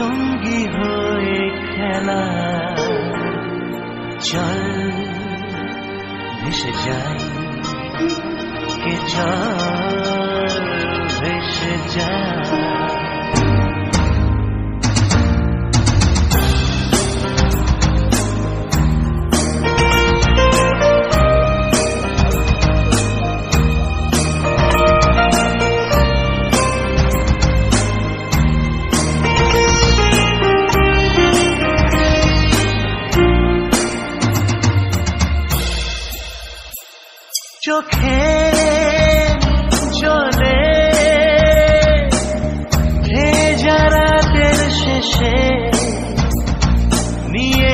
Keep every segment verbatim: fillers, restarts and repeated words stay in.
সঙ্গী হয়ে খেলা চল ভেসে যাই কে চল ভেসে যায় চোখে চলে ভেজা রাতের শেষে নিয়ে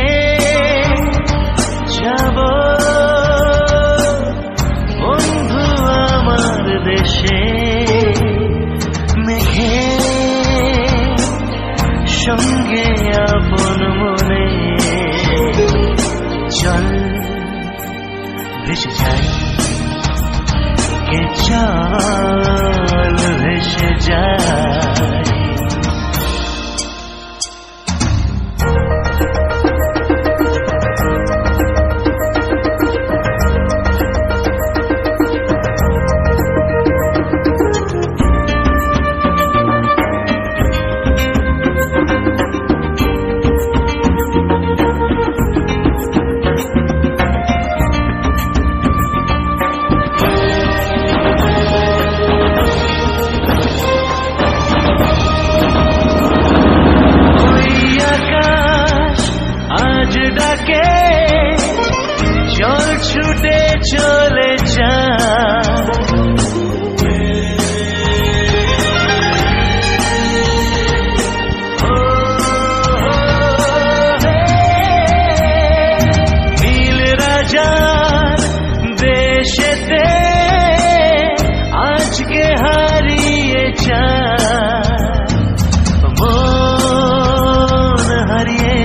যাব বন্ধু আমার দেশে মেঘে সঙ্গে আপন মনে চল ভেসে যাই কে চল ভেসে যায় ছুটে চলে যা নীল রাজার দেশেতে আজকে হারিয়ে যা মন হারিয়ে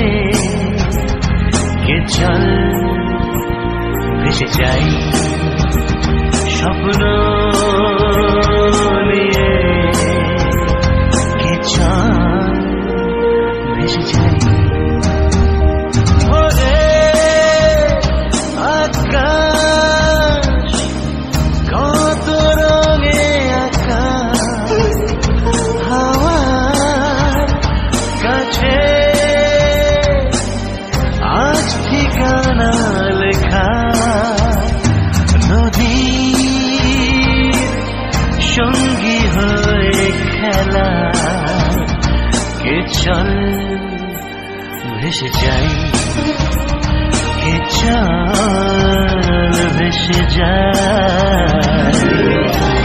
কে চল ভেসে যাই স্বপ্ন নিয়ে কে চল ভেসে যাই ওরে আকাশ কত রঙে আকাশ হাওয়ার কাছে আজ ঠিকানা লেখা সঙ্গী হয়ে খেলা কে চল ভেসে যাই কে চল ভেসে যায়